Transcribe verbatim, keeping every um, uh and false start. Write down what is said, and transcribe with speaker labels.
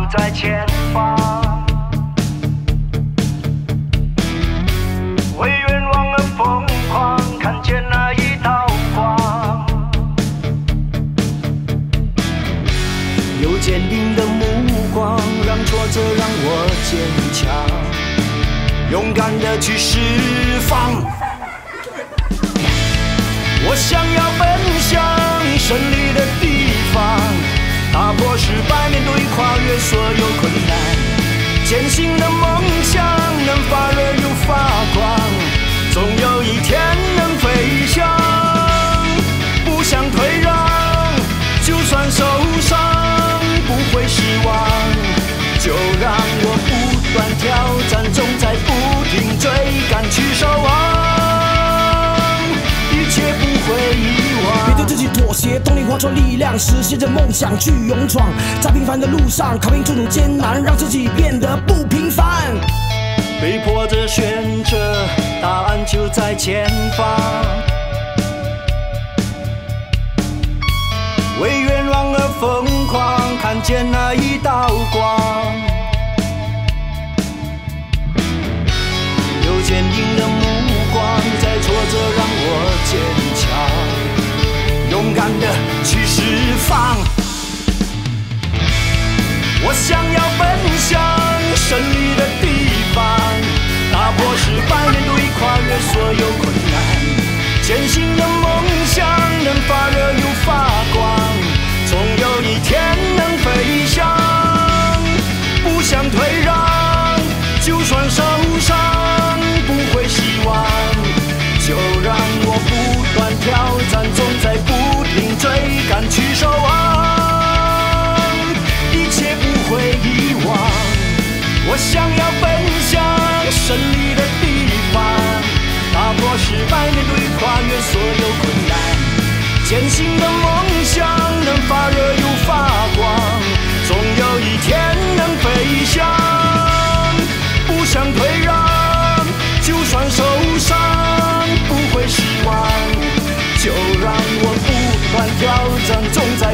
Speaker 1: 在前方。为愿望而疯狂，看见那一道光。有坚定的目光，让挫折让我坚强，勇敢的去释放。我想要奔向胜利的地方，打破失败，面对跨越所有困难，坚信的梦想能发热又发光，总有一天能飞翔。不想退让，就算受伤不会失望，就让我不断挑战中，在不停追赶去守望，一切不会遗忘。别对自己妥协，动力化作力量，实现着梦想去勇闯，在平凡的路上考验种种艰难，让自己变得不平凡。被迫着选择，答案就在前方。为愿望而疯狂，看见那一道光。有坚定的目光，在挫折让我坚强，勇敢的去释放。我想要奔向胜利的地方，打破失败，面对跨越所有困难，坚信的梦想能发热又发光，总有一天能飞翔。不想退让，就算受伤不会失望，就让我不断挑战中，在不停追赶去守望，一切不会遗忘。我想要奔向胜利的地方，打破失败，面对跨越所有困难，坚信的梦想能发热又发光，总有一天能飞翔。不想退让，就算受伤不会失望，就让我不断挑战中，在